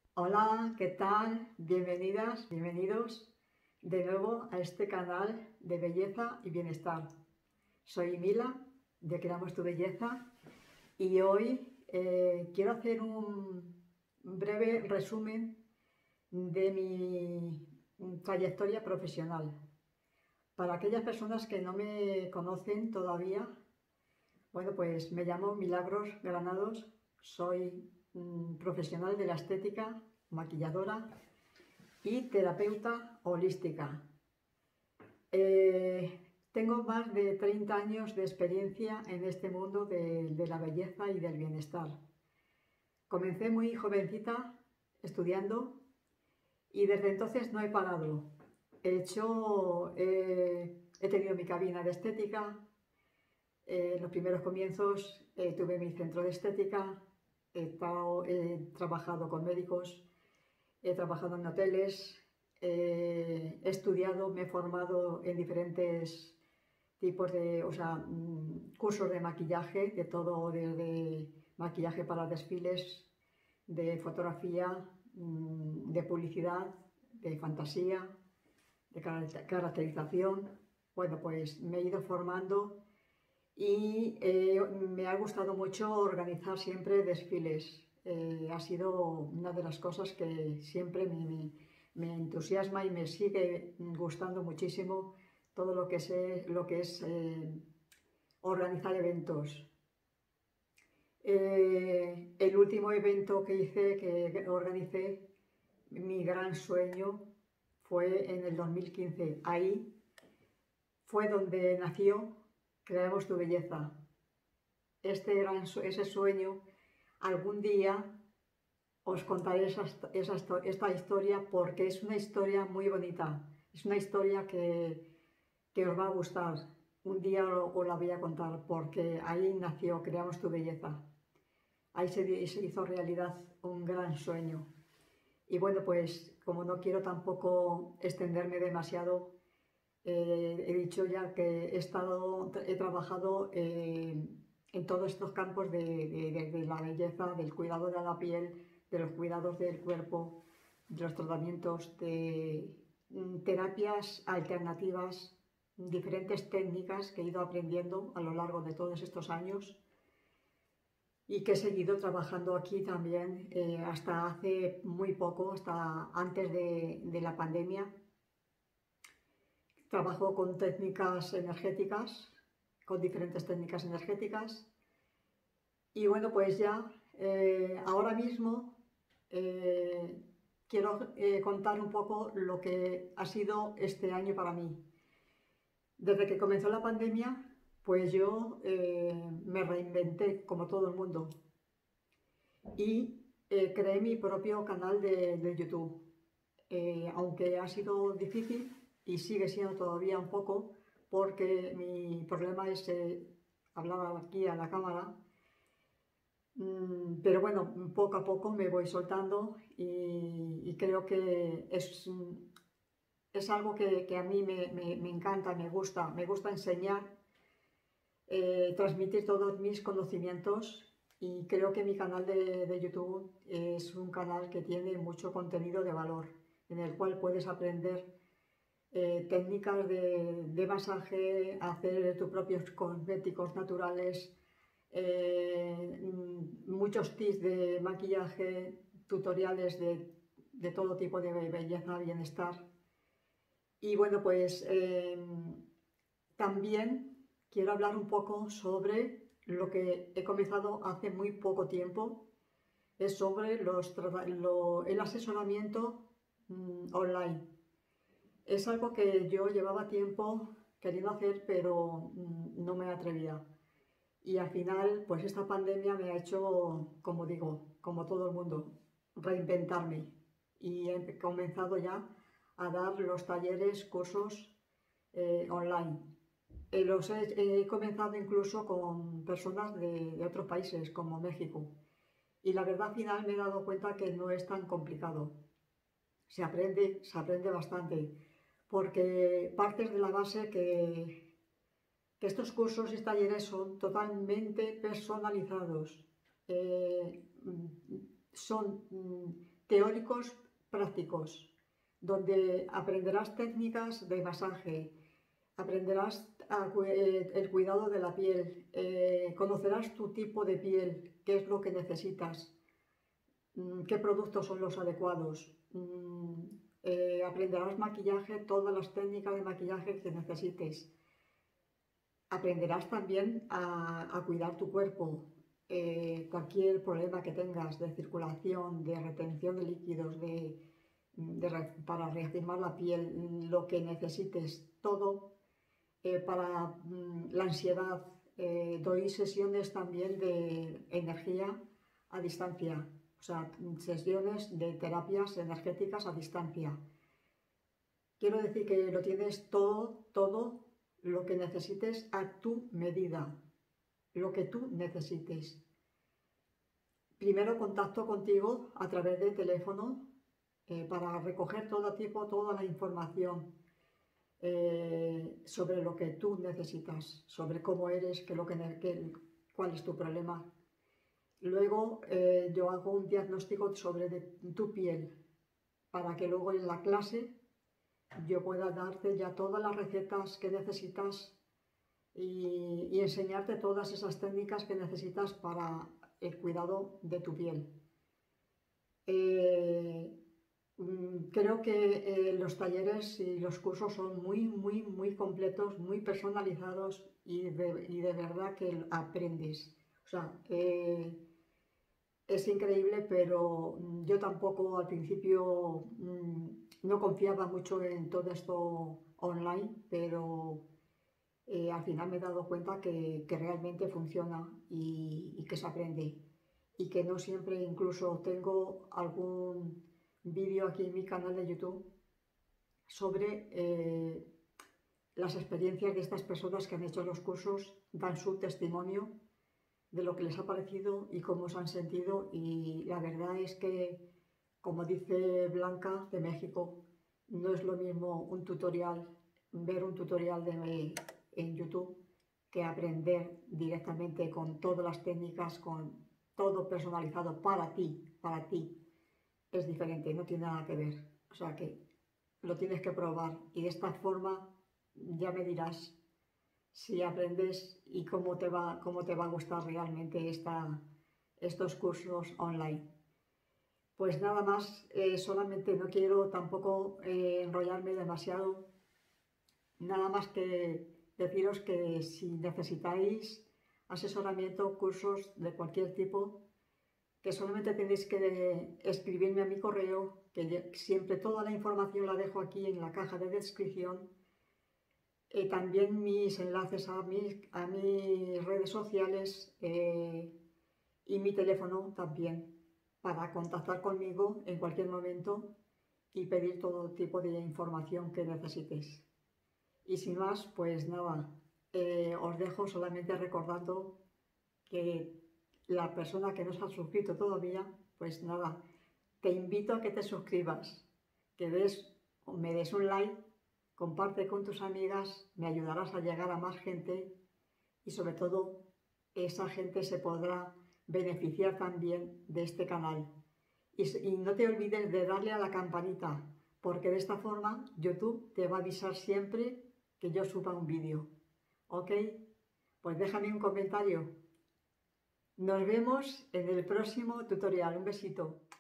Hola, ¿qué tal? Bienvenidas, bienvenidos de nuevo a este canal de belleza y bienestar. Soy Mila de Creamos tu Belleza y hoy quiero hacer un breve resumen de mi trayectoria profesional. Para aquellas personas que no me conocen todavía, bueno, pues me llamo Milagros Granados, soy profesional de la estética, maquilladora y terapeuta holística. Tengo más de 30 años de experiencia en este mundo de la belleza y del bienestar. Comencé muy jovencita estudiando y desde entonces no he parado. He tenido mi cabina de estética. En los primeros comienzos tuve mi centro de estética, he trabajado con médicos, he trabajado en hoteles, he estudiado, me he formado en diferentes tipos de, cursos de maquillaje, de todo, desde maquillaje para desfiles, de fotografía, de publicidad, de fantasía, de caracterización. Bueno, pues me he ido formando y me ha gustado mucho organizar siempre desfiles. Ha sido una de las cosas que siempre me entusiasma y me sigue gustando muchísimo todo lo que es organizar eventos. El último evento que hice, que organicé, mi gran sueño, fue en el 2015. Ahí fue donde nació Creamos tu Belleza. Ese sueño, algún día os contaré esta historia porque es una historia muy bonita. Es una historia que os va a gustar. Un día os la voy a contar porque ahí nació Creamos tu Belleza. Ahí se hizo realidad un gran sueño. Y bueno, pues como no quiero tampoco extenderme demasiado, he dicho ya que he trabajado en todos estos campos de la belleza, del cuidado de la piel, de los cuidados del cuerpo, de los tratamientos, de terapias alternativas, diferentes técnicas que he ido aprendiendo a lo largo de todos estos años y que he seguido trabajando aquí también hasta hace muy poco, hasta antes de la pandemia. Trabajo con técnicas energéticas, con diferentes técnicas energéticas. Y bueno, pues ya ahora mismo quiero contar un poco lo que ha sido este año para mí. Desde que comenzó la pandemia, pues yo me reinventé como todo el mundo y creé mi propio canal de YouTube. Aunque ha sido difícil y sigue siendo todavía un poco, porque mi problema es hablar aquí a la cámara. Pero bueno, poco a poco me voy soltando y creo que es algo que a mí me encanta, me gusta enseñar, transmitir todos mis conocimientos y creo que mi canal de YouTube es un canal que tiene mucho contenido de valor, en el cual puedes aprender técnicas de masaje, hacer tus propios cosméticos naturales, muchos tips de maquillaje, tutoriales de todo tipo de belleza, bienestar. Y bueno, pues también quiero hablar un poco sobre lo que he comenzado hace muy poco tiempo, es sobre el asesoramiento online. Es algo que yo llevaba tiempo queriendo hacer, pero no me atrevía. Y al final, pues esta pandemia me ha hecho, como digo, como todo el mundo, reinventarme. Y he comenzado ya a dar los talleres, cursos online. He comenzado incluso con personas de otros países, como México. Y la verdad, al final me he dado cuenta que no es tan complicado. Se aprende bastante, porque partes de la base que estos cursos y talleres son totalmente personalizados. Son teóricos prácticos, donde aprenderás técnicas de masaje, aprenderás el cuidado de la piel, conocerás tu tipo de piel, qué es lo que necesitas, qué productos son los adecuados. Aprenderás maquillaje, todas las técnicas de maquillaje que necesites. Aprenderás también a cuidar tu cuerpo, cualquier problema que tengas de circulación, de retención de líquidos, para reafirmar la piel, lo que necesites, todo. Para la ansiedad, doy sesiones también de energía a distancia, o sea, sesiones de terapias energéticas a distancia. Quiero decir que lo tienes todo lo que necesites a tu medida, lo que tú necesites. Primero contacto contigo a través del teléfono para recoger toda la información sobre lo que tú necesitas, sobre cómo eres, cuál es tu problema. Luego yo hago un diagnóstico sobre tu piel para que luego en la clase yo pueda darte ya todas las recetas que necesitas y enseñarte todas esas técnicas que necesitas para el cuidado de tu piel. Creo que los talleres y los cursos son muy completos, muy personalizados y de verdad que aprendes. O sea, es increíble, pero yo tampoco al principio no confiaba mucho en todo esto online, pero al final me he dado cuenta que realmente funciona y que se aprende. Y que no siempre, incluso tengo algún vídeo aquí en mi canal de YouTube sobre las experiencias de estas personas que han hecho los cursos, dan su testimonio de lo que les ha parecido y cómo se han sentido, y la verdad es que, como dice Blanca de México, no es lo mismo ver un tutorial en YouTube que aprender directamente con todas las técnicas, con todo personalizado para ti. Es diferente, no tiene nada que ver. O sea que lo tienes que probar y de esta forma ya me dirás si aprendes y cómo te va a gustar realmente estos cursos online. Pues nada más, solamente no quiero tampoco enrollarme demasiado, nada más que deciros que si necesitáis asesoramiento, cursos de cualquier tipo, que solamente tenéis que escribirme a mi correo, que siempre toda la información la dejo aquí en la caja de descripción. También mis enlaces a mis redes sociales y mi teléfono también, para contactar conmigo en cualquier momento y pedir todo tipo de información que necesites. Y sin más, pues nada, os dejo solamente recordando que la persona que no se ha suscrito todavía, pues nada, te invito a que te suscribas, que me des un like, comparte con tus amigas, me ayudarás a llegar a más gente y sobre todo esa gente se podrá beneficiar también de este canal. Y no te olvides de darle a la campanita, porque de esta forma YouTube te va a avisar siempre que yo suba un vídeo. ¿Ok? Pues déjame un comentario. Nos vemos en el próximo tutorial. Un besito.